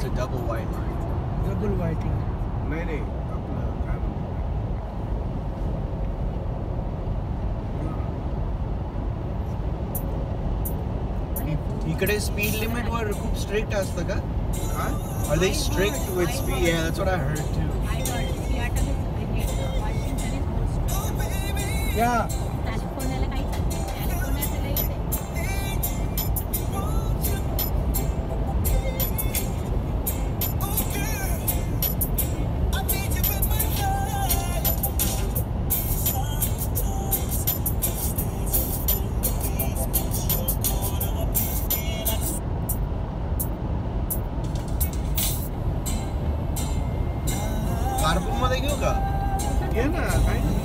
a double white line. Double white line. नहीं अपना काय म्हणतात इकडे speed limit वर खूप strict असतं का? Are they strict with speed? Yeah, that's what I heard too. I heard Seattle is Washington is more strict. Yeah. California काही चालतं. California लय येते. कारपूल मध्ये घेऊ का? ये ना काय You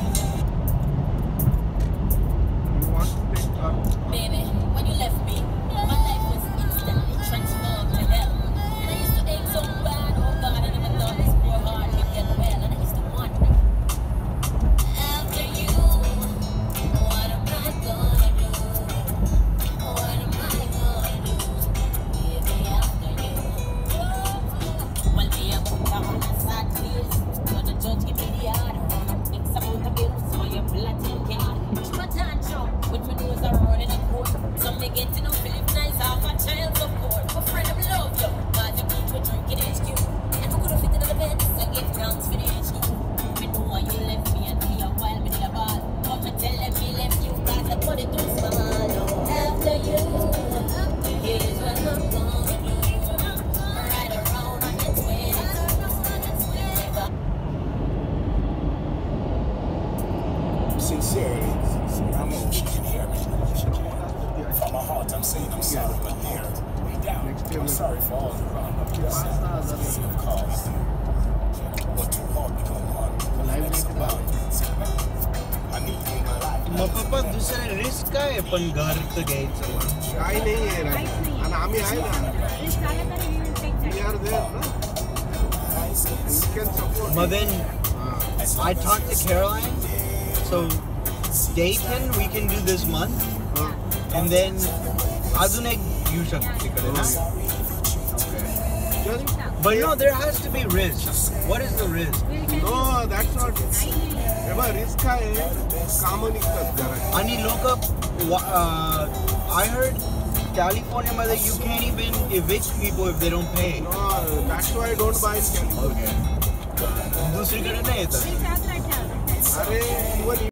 want to take car? Baby, when you left me, my life was instantly transformed to hell. And I used to ache so bad, oh God, I never thought this poor heart could get well. And I used to wonder, after you, what am I gonna do? What am I gonna do? Baby, after you. Well, me, I'm down on the sad tears. So the judge give me the order. Mix amount of bills for your blood and cane. My tantrum with my nose are running a court. Some me getting up feeling nice off a child support. My friend, I love you. Cause you keep me drinking HQ. And we could have fit in the bed, so give thanks for the HQ. Me know why you left me and me a while me did a ball. But me tell them me left you cause I put it too small. After you, here's what I'm gonna do. Ride around on the 20s. Sincerely, I know you can hear me. From my heart, I'm saying I'm sorry, but dear, down. I'm sorry for all the wrong I've caused. But too hard become hard. That's about it. I need you in my life. मग पप्पा दुसरं risk काय आहे पण घरचं घ्यायचं? काय नाही आहे रे. आणि आम्ही आहे ना. Risk आलं तर we will take We that. are there ना. We can support. But then I talked to Caroline, so Dayton we can do this month, and then अजून एक घेऊ शकतो तिकडे ना. But no, there has to be risk. What is the risk? We'll tell No, that's not. हे बघ risk आहे कामं निघतात घरात. आणि लोक I heard California मध्ये you can't even evict people if they don't pay. No, that's why I don't buy in California. Okay. दुसरीकडे नाही येतात. we'll tell that. अरे इवन